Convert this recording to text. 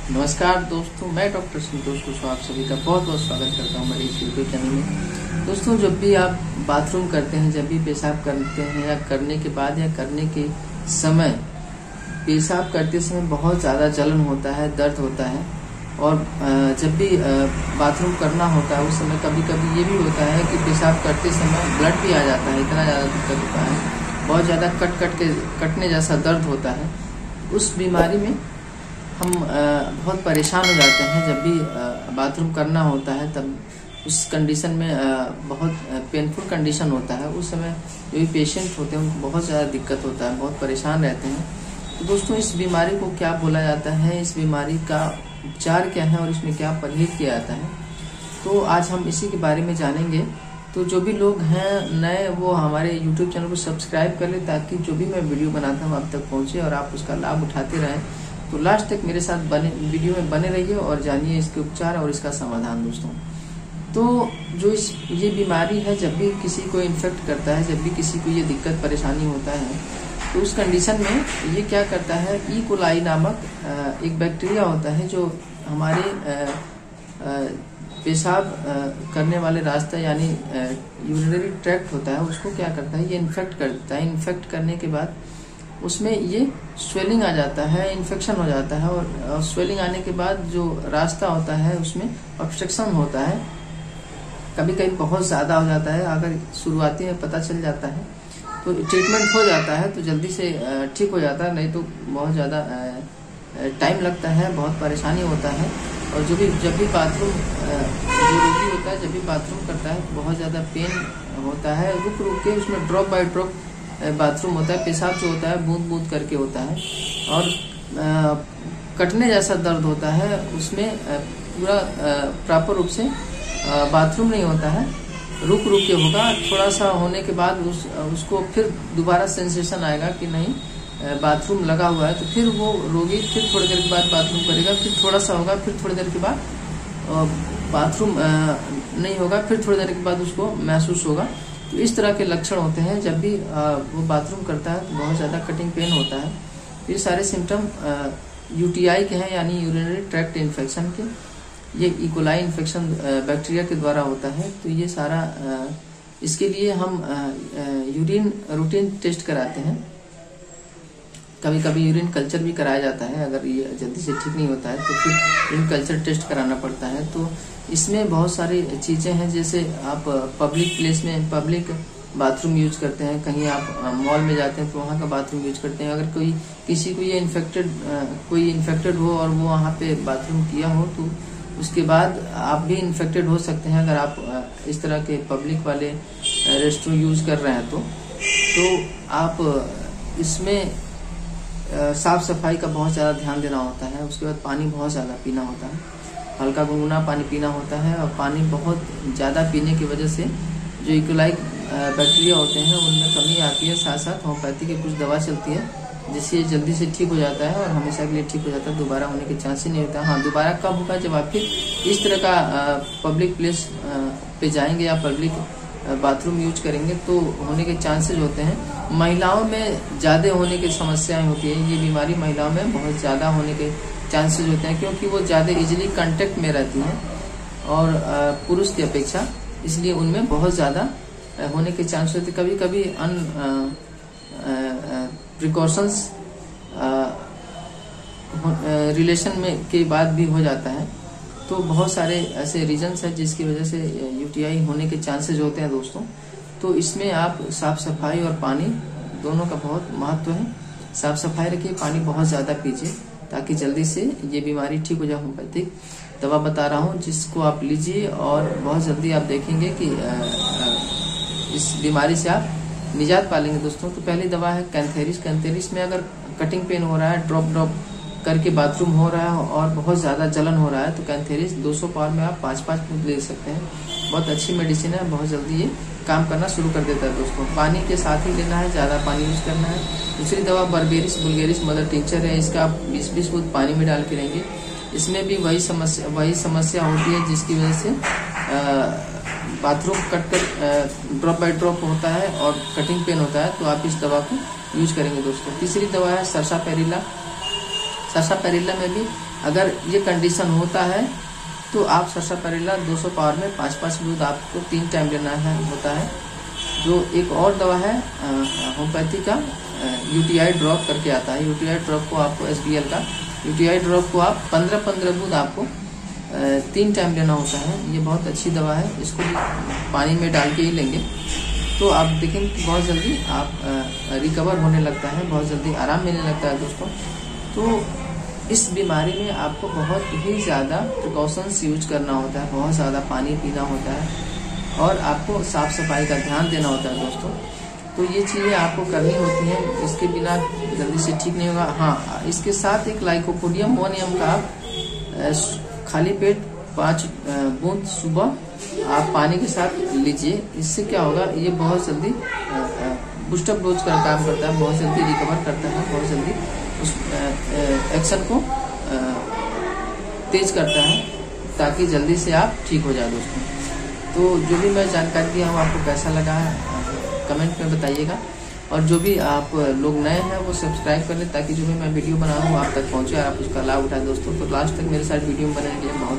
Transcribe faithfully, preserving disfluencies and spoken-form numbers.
नमस्कार दोस्तों, मैं डॉक्टर संतोष कुशवाहा आप सभी का बहुत बहुत स्वागत करता हूं मेरे इस यूट्यूब चैनल में। दोस्तों, जब भी आप बाथरूम करते हैं, जब भी पेशाब करते हैं या करने के बाद या करने के समय, पेशाब करते समय बहुत ज़्यादा जलन होता है, दर्द होता है। और जब भी बाथरूम करना होता है उस समय कभी कभी ये भी होता है कि पेशाब करते समय ब्लड भी आ जाता है, इतना ज़्यादा दिक्कत होता है, बहुत ज़्यादा कट कट के कटने जैसा दर्द होता है। उस बीमारी में हम बहुत परेशान हो जाते हैं। जब भी बाथरूम करना होता है तब उस कंडीशन में बहुत पेनफुल कंडीशन होता है। उस समय जो भी पेशेंट होते हैं उनको बहुत ज़्यादा दिक्कत होता है, बहुत परेशान रहते हैं। तो दोस्तों, इस बीमारी को क्या बोला जाता है, इस बीमारी का उपचार क्या है और इसमें क्या परहेज किया जाता है, तो आज हम इसी के बारे में जानेंगे। तो जो भी लोग हैं नए, वो हमारे यूट्यूब चैनल को सब्सक्राइब कर ले ताकि जो भी मैं वीडियो बनाता हूँ आप तक पहुँचे और आप उसका लाभ उठाते रहें। तो लास्ट तक मेरे साथ बने वीडियो में बने रहिए और जानिए इसके उपचार और इसका समाधान। दोस्तों, तो जो इस ये बीमारी है, जब भी किसी को इन्फेक्ट करता है, जब भी किसी को ये दिक्कत परेशानी होता है, तो उस कंडीशन में ये क्या करता है, ई कोलाई नामक एक बैक्टीरिया होता है जो हमारे पेशाब करने वाले रास्ते यानी यूरिनरी ट्रैक्ट होता है, उसको क्या करता है, ये इन्फेक्ट कर देता है। इन्फेक्ट करने के बाद उसमें ये स्वेलिंग आ जाता है, इन्फेक्शन हो जाता है और स्वेलिंग आने के बाद जो रास्ता होता है उसमें ऑब्स्ट्रक्शन होता है। कभी कभी बहुत ज़्यादा हो जाता है, अगर शुरुआती में पता चल जाता है तो ट्रीटमेंट हो जाता है तो जल्दी से ठीक हो जाता है, नहीं तो बहुत ज़्यादा टाइम लगता है, बहुत परेशानी होता है। और जो भी जब भी बाथरूम जो रोगी होता है, जब भी बाथरूम करता है तो बहुत ज़्यादा पेन होता है, रुक रुक के उसमें ड्रॉप बाय ड्रॉप बाथरूम होता है, पेशाब जो होता है बूंद बूंद करके होता है और आ, कटने जैसा दर्द होता है। उसमें पूरा प्रॉपर रूप से आ, बाथरूम नहीं होता है, रुक रुक के होगा। थोड़ा सा होने के बाद उस उसको फिर दोबारा सेंसेशन आएगा कि नहीं बाथरूम लगा हुआ है, तो फिर वो रोगी फिर थोड़ी देर के बाद बाथरूम करेगा, फिर थोड़ा सा होगा, फिर थोड़ी देर के बाद बाथरूम नहीं होगा, फिर थोड़ी देर के बाद उसको महसूस होगा। तो इस तरह के लक्षण होते हैं। जब भी वो बाथरूम करता है तो बहुत ज़्यादा कटिंग पेन होता है। ये सारे सिम्टम यूटीआई के हैं, यानी यूरिनरी ट्रैक्ट इन्फेक्शन के। ये ई कोलाई इन्फेक्शन बैक्टीरिया के द्वारा होता है। तो ये सारा इसके लिए हम यूरिन रूटीन टेस्ट कराते हैं, कभी कभी यूरिन कल्चर भी कराया जाता है। अगर ये जल्दी से ठीक नहीं होता है तो फिर यूरिन कल्चर टेस्ट कराना पड़ता है। तो इसमें बहुत सारी चीज़ें हैं, जैसे आप पब्लिक प्लेस में पब्लिक बाथरूम यूज करते हैं, कहीं आप मॉल में जाते हैं तो वहाँ का बाथरूम यूज करते हैं। अगर कोई किसी को ये इन्फेक्टेड कोई इन्फेक्टेड हो और वो वहाँ पे बाथरूम किया हो तो उसके बाद आप भी इन्फेक्टेड हो सकते हैं। अगर आप इस तरह के पब्लिक वाले रेस्टरूम यूज कर रहे हैं तो तो आप इसमें साफ सफाई का बहुत ज़्यादा ध्यान देना होता है। उसके बाद पानी बहुत ज़्यादा पीना होता है, हल्का गुनगुना पानी पीना होता है। और पानी बहुत ज़्यादा पीने की वजह से जो ई कोलाई बैक्टीरिया होते हैं उनमें कमी आती है। साथ साथ होम्योपैथी की कुछ दवा चलती है जिससे जल्दी से ठीक हो जाता है और हमेशा के लिए ठीक हो जाता है, दोबारा होने के चांस ही नहीं होता। हाँ, दोबारा कब होगा, जब आप फिर इस तरह का पब्लिक प्लेस पे जाएंगे या पब्लिक बाथरूम यूज करेंगे तो होने के चांसेस होते हैं। महिलाओं में ज़्यादा होने की समस्याएं होती है। ये बीमारी महिलाओं में बहुत ज़्यादा होने के चांसेस होते हैं क्योंकि वो ज़्यादा इजीली कांटेक्ट में रहती हैं और पुरुष की अपेक्षा, इसलिए उनमें बहुत ज़्यादा होने के चांस होते। कभी कभी अन प्रिकॉशंस रिलेशन में के बाद भी हो जाता है। तो बहुत सारे ऐसे रीजंस हैं जिसकी वजह से यूटीआई होने के चांसेस होते हैं। दोस्तों, तो इसमें आप साफ सफाई और पानी दोनों का बहुत महत्व है। साफ सफाई रखिए, पानी बहुत ज़्यादा पीजिए ताकि जल्दी से ये बीमारी ठीक हो जाए। होम्योपैथिक दवा बता रहा हूँ जिसको आप लीजिए और बहुत जल्दी आप देखेंगे कि इस बीमारी से आप निजात पालेंगे। दोस्तों, तो पहली दवा है कैंथेरिस। कैंथेरिस में अगर कटिंग पेन हो रहा है, ड्रॉप ड्रॉप करके बाथरूम हो रहा है और बहुत ज़्यादा जलन हो रहा है तो कैंथेरिस दो सौ पावर में आप पाँच पाँच बूंद ले सकते हैं। बहुत अच्छी मेडिसिन है, बहुत जल्दी ये काम करना शुरू कर देता है। दोस्तों, पानी के साथ ही लेना है, ज़्यादा पानी यूज करना है। दूसरी दवा बर्बेरिस बुल्गेरिस मदर टिंचर है। इसका आप बीस बीस बूंद पानी में डाल के लेंगे। इसमें भी वही समस्या वही समस्या होती है जिसकी वजह से बाथरूम कट कर ड्रॉप बाय ड्रॉप होता है और कटिंग पेन होता है, तो आप इस दवा को यूज करेंगे दोस्तों। तीसरी दवा है सरसा पेरिला। सरसा पेरिला में भी अगर ये कंडीशन होता है तो आप सरसापारिला दो सौ पावर में पाँच पाँच दूध आपको तीन टाइम लेना है होता है। जो एक और दवा है होम्योपैथी का यूटीआई ड्रॉप करके आता है, यूटीआई ड्रॉप को आपको एस बी एल का यूटीआई ड्रॉप को आप पंद्रह पंद्रह दूध आपको तीन टाइम लेना होता है। ये बहुत अच्छी दवा है, इसको भी पानी में डाल के ही लेंगे तो आप देखेंगे कि बहुत जल्दी आप रिकवर होने लगता है, बहुत जल्दी आराम मिलने लगता है दोस्तों। तो इस बीमारी में आपको बहुत ही ज़्यादा प्रिकॉशंस यूज करना होता है, बहुत ज़्यादा पानी पीना होता है और आपको साफ सफाई का ध्यान देना होता है दोस्तों। तो ये चीज़ें आपको करनी होती हैं, इसके बिना जल्दी से ठीक नहीं होगा। हाँ, इसके साथ एक लाइकोपोडियम वन एम का आप खाली पेट पाँच बूंद सुबह आप पानी के साथ लीजिए। इससे क्या होगा, ये बहुत जल्दी बूस्टअप डोज का काम करता है, बहुत जल्दी रिकवर करता है, बहुत जल्दी उस एक्शन को तेज करता है ताकि जल्दी से आप ठीक हो जाए दोस्तों। तो जो भी मैं जानकारी दिया हूँ आपको कैसा लगा है कमेंट में बताइएगा, और जो भी आप लोग नए हैं वो सब्सक्राइब कर लें ताकि जो भी मैं वीडियो बना रहा हूँ आप तक पहुँचे और आप उसका लाभ उठाएं दोस्तों। तो लास्ट तक मेरे साथ वीडियो बनाने के लिए बहुत